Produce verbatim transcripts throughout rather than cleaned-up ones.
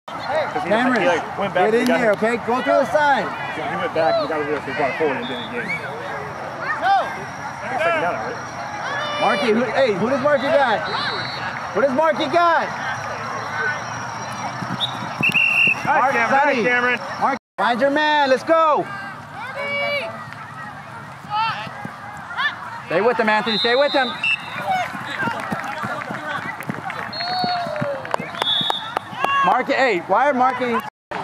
Cameron, he, like, went back get in here, him. okay? Go through the side. So he went back and he got over there, so he brought it forward and didn't engage. No! He's second down, right? Marky, who, hey, who does Marky got? Who does Marky got? Nice, Cameron. Nice, Cameron. Marky, find your man. Let's go. Stay with him, Anthony. Stay with him. Marky, hey, why are Marky?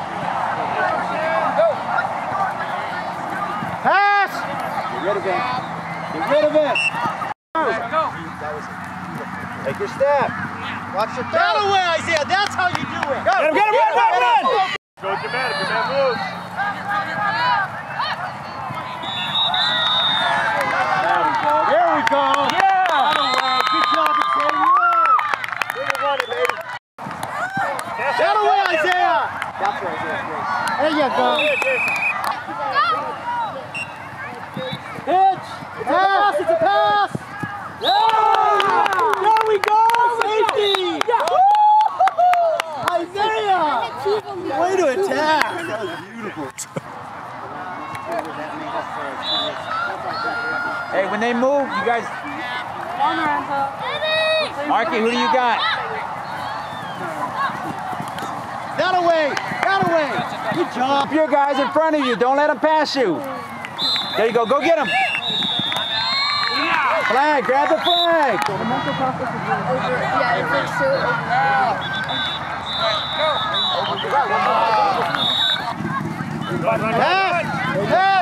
Pass! Get rid of it. Get rid of it. Take your step. Watch your That away, Isaiah. That's how you do it. Go. Get him, get him, run, run, run! Go with your man if your man moves. There we go. Yeah! Good job, Isaiah. Way to run it, baby. That away, Isaiah. That's right, Isaiah. There you go. Pitch. It's a pass. It's a pass. Yeah! There we go. Safety. Isaiah. Way to attack. That was beautiful. Hey, when they move, you guys. Marky, who do you got? That away. That away. Good job. Keep your guys in front of you. Don't let them pass you. There you go. Go get them. Flag. Grab the flag. The mental process is really over. Yeah, it's like so Pass. Pass.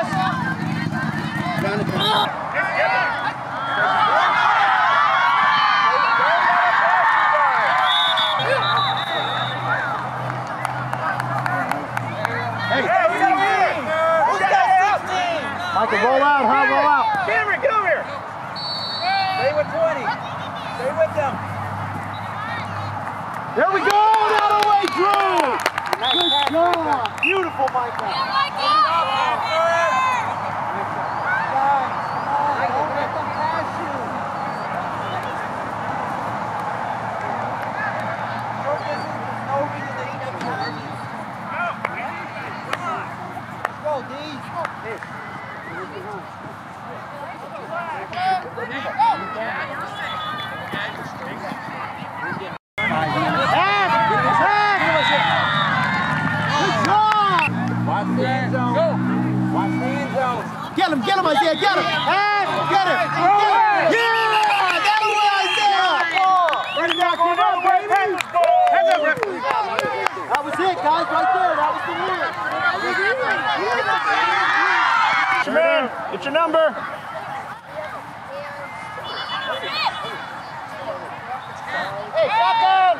Michael, roll out, huh? Roll out. Cameron, get over here. Stay with twenty. Stay with them. There we go. That away, Drew. Good job. Beautiful, Michael. Get him, get him, Isaiah, get him! Hey, get him! Get him! Yeah! That away, Isaiah! Bring it back, bring it up, baby! That was it, guys, right there. That was the win. It's your man. It's your number. Hey, shotgun!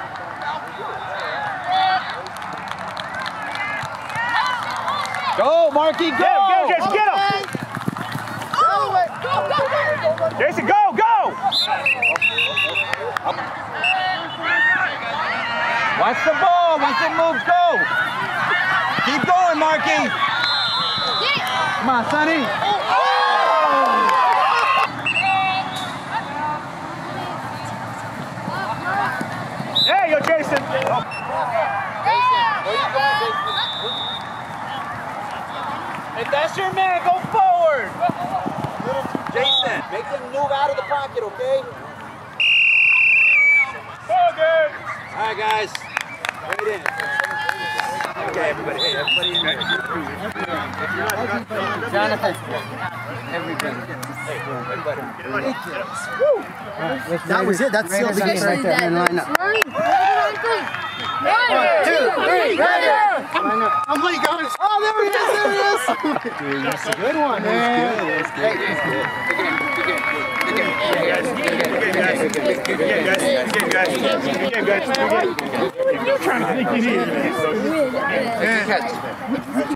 Go, Marky, go! Get him, get him, Jason, get him! Jason, go, go! Watch the ball. Once it moves, go. Keep going, Marky. Come on, Sonny. There you go, Jason. If that's your man, go forward. Jason, make them move out of the pocket, okay? All good. All right, guys. Right in. Okay, everybody. Hey, everybody in here. Jonathan. Everybody. Hey, everybody. That was it. That's sealed the game right there. And line up. One, two, three, right there. I'm like, guys. Oh, there he is. There he is. Dude, that's a good one, man. That's good. That's good. Good game, guys. Good game, guys. Good game, guys. Good game, guys. Good game. You're trying to think you need it.